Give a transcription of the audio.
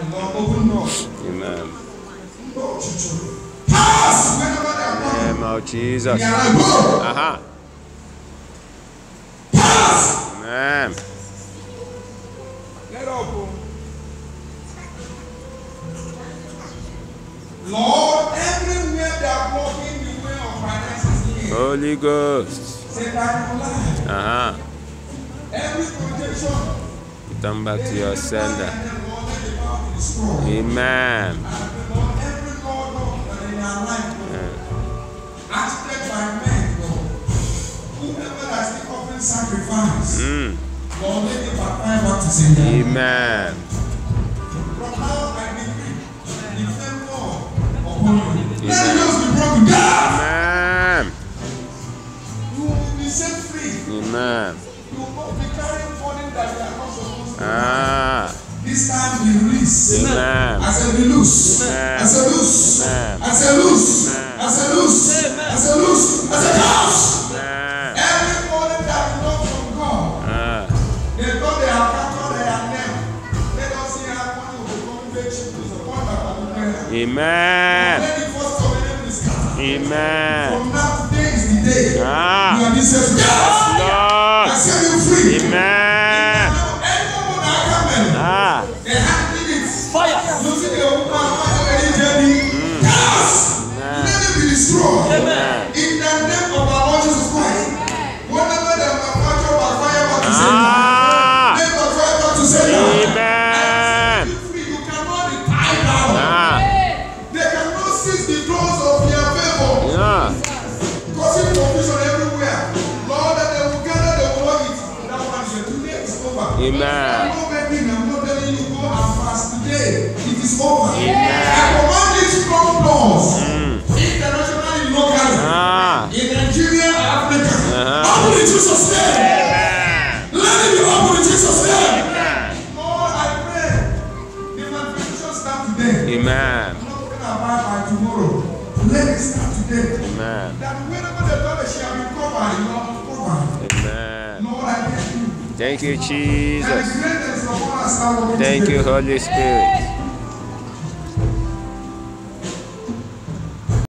Amen. Pass! Name of Jesus. Pass! Amen. Lord, everywhere they are blocking the way of finances here. Holy Ghost. Every projection. Come back to your sender. Amen. Every Lord in our life, acted by men, Lord. Whoever has been offering sacrifice, Lord, let it back to sender. Amen. From now I decree, defend God upon you. Let Amen. yours be broken down. Amen. You will be set free. Amen. You will not be carrying burden that you are not supposed to. This time we release. Amen. I said we loose. Amen. I said loose. Amen. I said loose. Amen. I said loose. I said loose. I said house. Amen. Every burden that is not from God. They thought they have captured their name. Let us see how money will become virtue to support that prayer. Amen. Let the first covenant be scattered. Amen. From now today is the day. You are this set free. Lord. I set you free. Amen. They have limits. Fire. Losing the woman, any journey. Yes. Let it be destroyed. Amen. In the name of our Lord Jesus Christ. Whatever they manufacture by fire back to sender. Let by fire back to sender. Amen. You cannot be tied down. They cannot seize the doors of your favor. Causing confusion everywhere. Lord, that they will gather, they will work it. That one is today is over. Amen. Today, it is over. Amen. I command you to come doors. Internationally, locally. In Nigeria and Africa. Open in Jesus' name. Let it be open in Jesus' name. Lord, I pray. The manifestation start today. Amen. I'm not talking about by tomorrow. Let it start today. Amen. That whenever the daughter shall be covered, you are covered. Amen. Lord, I thank you. Thank you, Jesus. And the greatness of all us, Thank you, Holy Spirit.